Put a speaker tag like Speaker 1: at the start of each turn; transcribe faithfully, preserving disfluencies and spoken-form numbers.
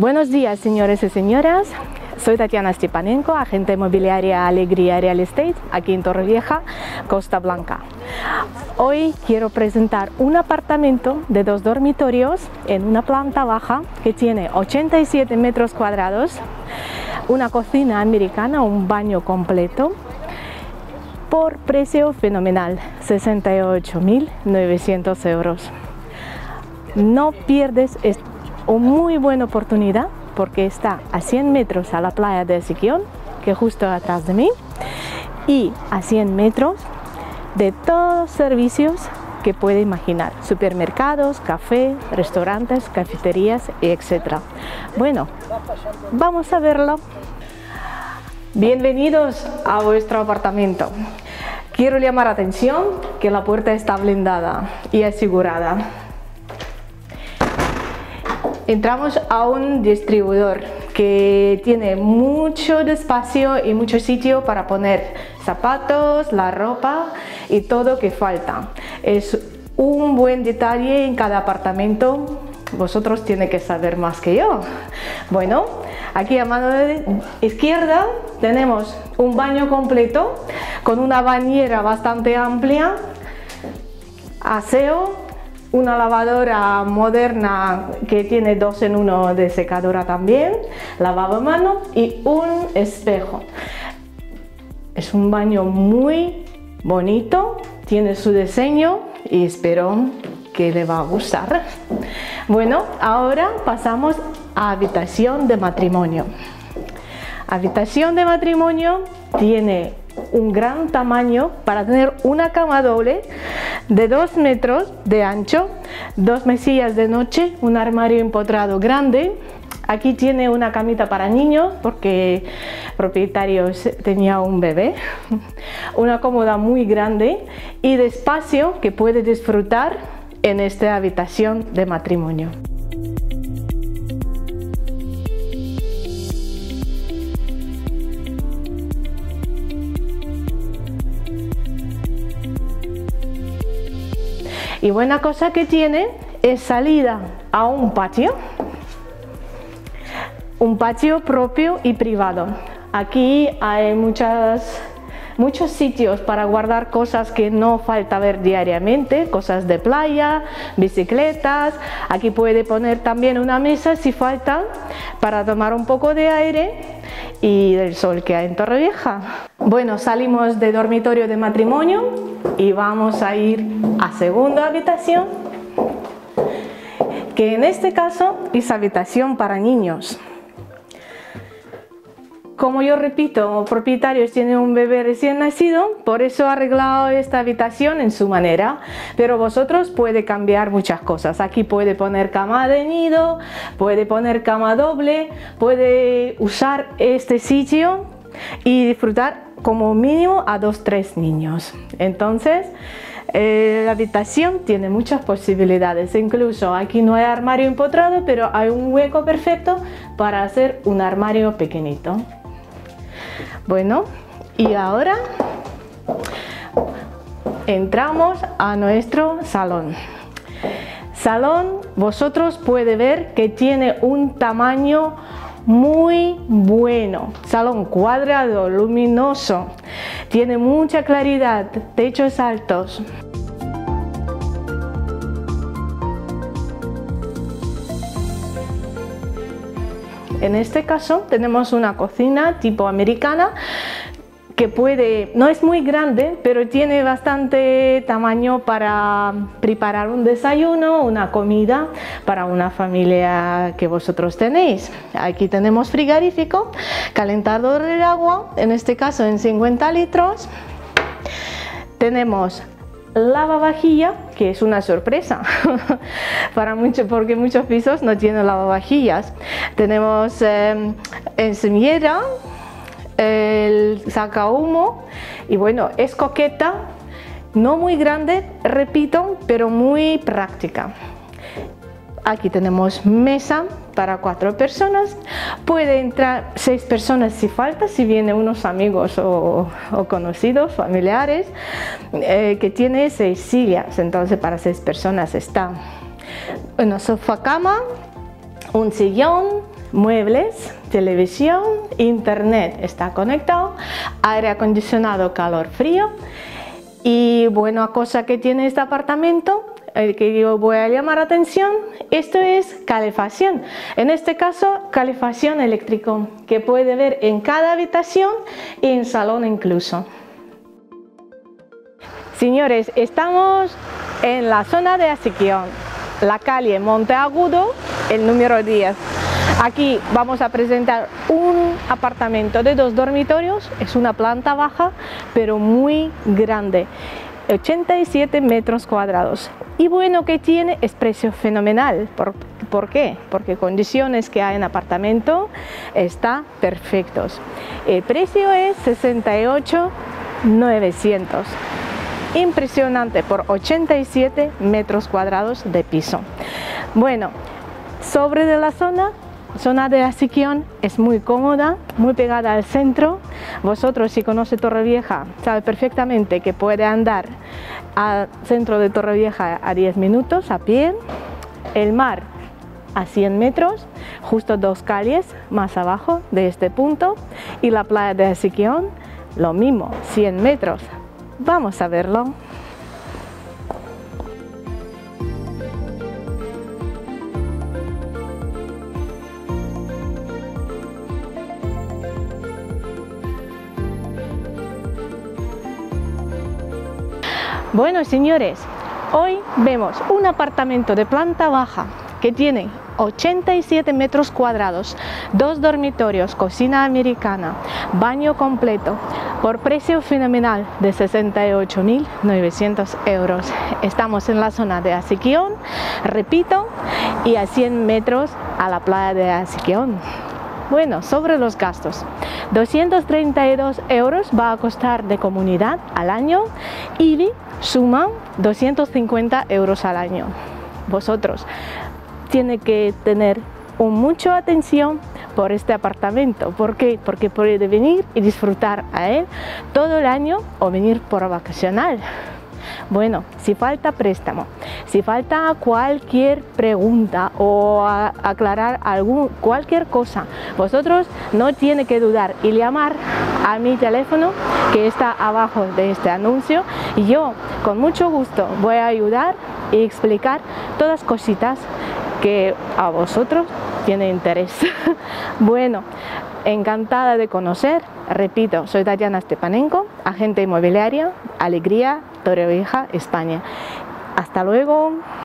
Speaker 1: Buenos días, señores y señoras. Soy Tatiana Stepanenko, agente inmobiliaria Alegría Real Estate, aquí en Torrevieja, Costa Blanca. Hoy quiero presentar un apartamento de dos dormitorios en una planta baja que tiene ochenta y siete metros cuadrados, una cocina americana, un baño completo, por precio fenomenal, sesenta y ocho mil novecientos euros. No pierdes una muy buena oportunidad porque está a cien metros a la playa de Siquión, que es justo atrás de mí, y a cien metros de todos los servicios que puede imaginar: supermercados, café, restaurantes, cafeterías, etcétera. Bueno, vamos a verlo. Bienvenidos a vuestro apartamento. Quiero llamar la atención que la puerta está blindada y asegurada. Entramos a un distribuidor que tiene mucho espacio y mucho sitio para poner zapatos, la ropa y todo que falta. Es un buen detalle en cada apartamento. Vosotros tienen que saber más que yo. Bueno, aquí a mano de izquierda tenemos un baño completo con una bañera bastante amplia, aseo, una lavadora moderna que tiene dos en uno de secadora también, lavavamano y un espejo. Es un baño muy bonito, tiene su diseño y espero que le va a gustar. Bueno, ahora pasamos a habitación de matrimonio. Habitación de matrimonio tiene un gran tamaño para tener una cama doble de dos metros de ancho, dos mesillas de noche, un armario empotrado grande. Aquí tiene una camita para niños porque el propietario tenía un bebé, una cómoda muy grande y de espacio que puede disfrutar en esta habitación de matrimonio. Y buena cosa que tiene es salida a un patio, un patio propio y privado. Aquí hay muchas, muchos sitios para guardar cosas que no falta ver diariamente, cosas de playa, bicicletas. Aquí puede poner también una mesa si falta para tomar un poco de aire y del sol que hay en Torrevieja. Bueno, salimos de dormitorio de matrimonio y vamos a ir a segunda habitación, que en este caso es habitación para niños. Como yo repito, propietarios tienen un bebé recién nacido, por eso ha arreglado esta habitación en su manera, pero vosotros puede cambiar muchas cosas. Aquí puede poner cama de nido, puede poner cama doble, puede usar este sitio y disfrutar como mínimo a dos, tres niños. Entonces, eh, la habitación tiene muchas posibilidades. Incluso aquí no hay armario empotrado, pero hay un hueco perfecto para hacer un armario pequeñito. Bueno, y ahora entramos a nuestro salón. Salón, vosotros pueden ver que tiene un tamaño muy bueno. Salón cuadrado, luminoso, tiene mucha claridad, techos altos. En este caso tenemos una cocina tipo americana que puede, no es muy grande, pero tiene bastante tamaño para preparar un desayuno, una comida para una familia que vosotros tenéis. Aquí tenemos frigorífico, calentador del agua, en este caso en cincuenta litros. Tenemos lavavajilla, que es una sorpresa para mucho, porque muchos pisos no tienen lavavajillas. Tenemos eh, encimera, el sacahumo, y bueno, es coqueta, no muy grande, repito, pero muy práctica. Aquí tenemos mesa para cuatro personas, puede entrar seis personas si falta, si vienen unos amigos o, o conocidos, familiares, eh, que tiene seis sillas, entonces para seis personas está. Una sofá cama, un sillón, muebles, televisión, internet está conectado, aire acondicionado, calor, frío. Y buena cosa que tiene este apartamento, el que yo voy a llamar atención, esto es calefacción. En este caso, calefacción eléctrico, que puede ver en cada habitación y en salón incluso. Señores, estamos en la zona de Asiquión, la calle Monteagudo, el número diez. Aquí vamos a presentar un apartamento de dos dormitorios, es una planta baja, pero muy grande. ochenta y siete metros cuadrados, y bueno que tiene es precio fenomenal. ¿Por, ¿por qué? Porque condiciones que hay en apartamento está perfectos. El precio es sesenta y ocho mil novecientos, impresionante por ochenta y siete metros cuadrados de piso. Bueno, sobre de la zona Zona de Asiquión es muy cómoda, muy pegada al centro. Vosotros, si conoce Torrevieja, sabe perfectamente que puede andar al centro de Torrevieja a diez minutos a pie. El mar a cien metros, justo dos calles más abajo de este punto. Y la playa de Asiquión, lo mismo, cien metros. Vamos a verlo. Bueno, señores, hoy vemos un apartamento de planta baja que tiene ochenta y siete metros cuadrados, dos dormitorios, cocina americana, baño completo, por precio fenomenal de sesenta y ocho mil novecientos euros. Estamos en la zona de Asiquión, repito, y a cien metros a la playa de Asiquión. Bueno, sobre los gastos, doscientos treinta y dos euros va a costar de comunidad al año, I B I suma doscientos cincuenta euros al año. Vosotros tiene que tener un mucha atención por este apartamento. ¿Por qué? Porque puede venir y disfrutar a él todo el año o venir por vacacional. Bueno, si falta préstamo, si falta cualquier pregunta o a, aclarar algún, cualquier cosa, vosotros no tienen que dudar y llamar a mi teléfono que está abajo de este anuncio, y yo con mucho gusto voy a ayudar y explicar todas cositas que a vosotros tiene interés. Bueno, encantada de conocer. Repito, soy Tatiana Stepanenko, agente inmobiliaria, Alegría, Torrevieja, España. Hasta luego.